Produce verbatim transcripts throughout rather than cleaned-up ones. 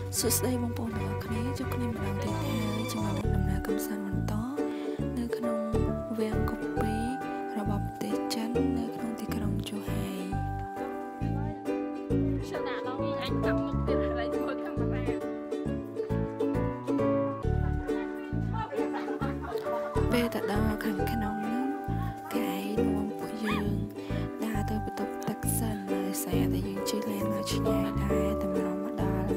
សួស្តីបងប្អូនទាំងអស់គ្នាជួបគ្នាម្ដងទៀតហើយជាមួយនឹងដំណើរកំសាន្តបន្តនៅក្នុងវាំងកូពីរបស់ប្រទេសចិននៅក្នុងទីក្រុងជូហៃពេលទៅដល់ខាងក្នុងនោះគេនាំពួកយើងដើរទៅបន្ទប់ទឹកសិនដោយសារតែយើងជិះលេងមកឆ្ងាយដែរតែម្ដងមកដល់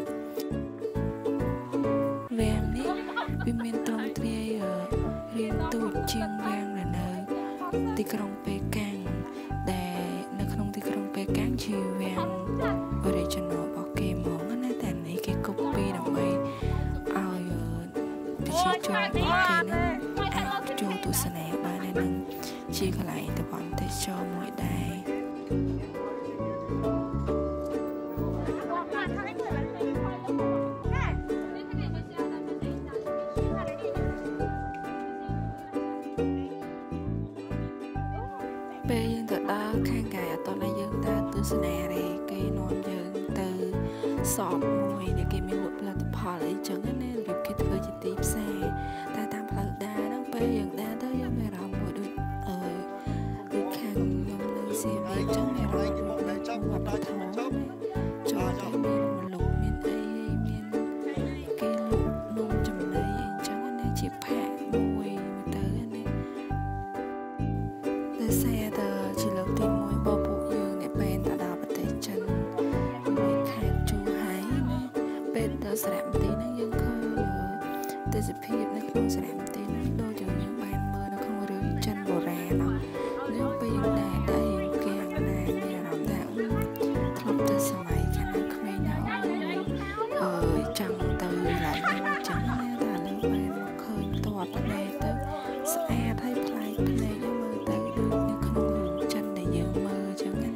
វាំងនេះវាមានទ្រង់ទ្រាយរៀងទូចជាងវាំងនៅនៅទីក្រុងប៉េកាំងដែលនៅក្នុងទីក្រុងប៉េកាំងជាវាំង original របស់គេហ្មងណាតែនេះគេ copy ដើម្បីឲ្យប្រជាជនរបស់គេនឹងអាចចូលទស្សនាបាននៅនឹងជាកន្លែងតំបន់ទេសចរមួយដែរពេលយើងទៅដល់ខាងកាយអត់តតែយើងដើរទស្សនាទេគេនាំយើងទៅសອບមួយដែលគេមានលក់ផលិតផលអីចឹងណារបៀបគេធ្វើជាទីផ្សារតែតាមផ្លូវដើរហ្នឹងពេលយើងដើរទៅយើងមានអារម្មណ៍មួយដូចអឺដូចខាងខ្ញុំនៅសៀមរាបចឹងមានអារម្មណ៍ដូចនៅចំវត្តធម៌ចូលទៅមានមនុស្សមានអីមានគេលក់នំចំណីអីចឹងណាជាផាកមួយទៅណាតែសារទៅជាលើកទីមួយបបពួកយើងនេះពេលទៅដល់ប្រទេសចិនមួយខេត្តជូហៃណាពេលទៅសារមន្ទីរហ្នឹងយើងឃើញទេសភាពនៅក្នុងសារមន្ទីរហ្នឹងដូចយើងបានមើលនៅក្នុងរឿងចិនបុរាណណាយើងពេលយើងដែរតែយើងគេដែរមានអារម្មណ៍ថាធ្លាប់ទៅសម័យខាងក្មេងណាអើយចង់ទៅឡើងចឹងណាតែលើបានឃើញតបតែទៅស្អាតហើយប្លែកភ្នែកយើងមើលទៅដូចនៅក្នុងរឿងចិនដែលយើងមើលចឹងណា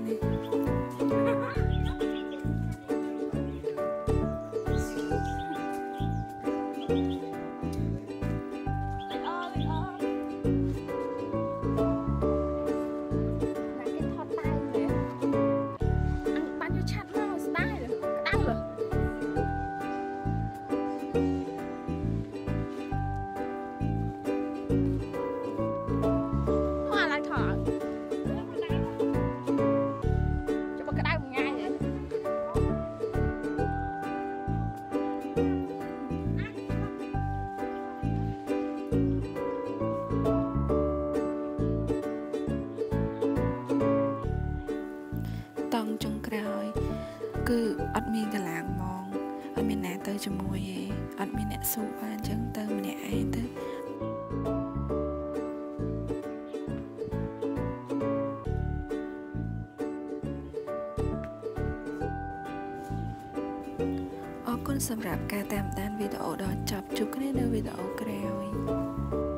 តង់ចុងក្រោយគឺអត់មានកលាងហ្មងអត់មានអ្នកទៅជាមួយទេអត់មានអ្នកស៊ូបានអញ្ចឹងទៅម្នាក់ឯងទៅអរគុណសម្រាប់ការតាមដានវីដេអូដល់ចប់ជួបគ្នានៅវីដេអូក្រោយ